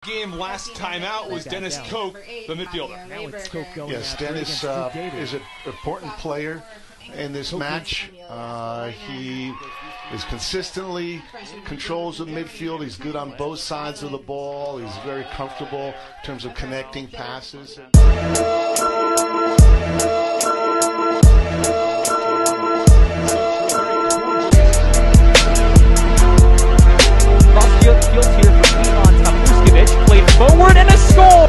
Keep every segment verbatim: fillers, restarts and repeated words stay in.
Game last time out was Dennis Koch, the midfielder. Now it's Koch going. Yes, Dennis uh, is an important player in this match. Uh, he is consistently controls the midfield. He's good on both sides of the ball. He's very comfortable in terms of connecting passes. Cross field here for Ivan Tapuskovic. Played forward and a score!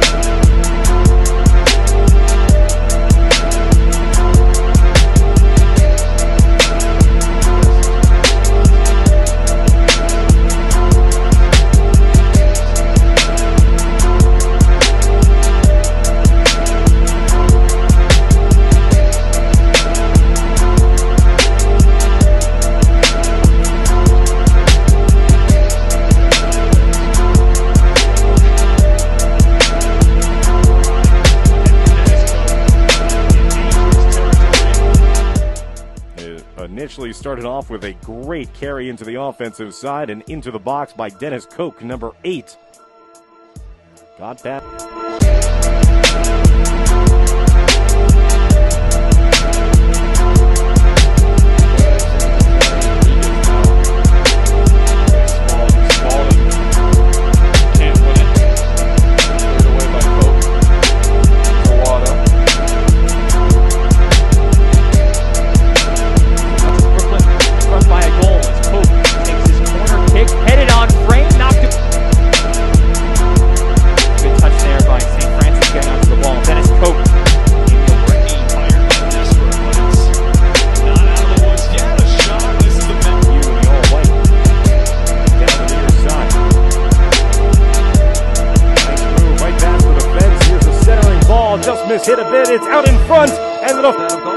Initially started off with a great carry into the offensive side and into the box by Dennis Koch, number eight. Got that. Just missed, hit a bit, it's out in front, and it'll...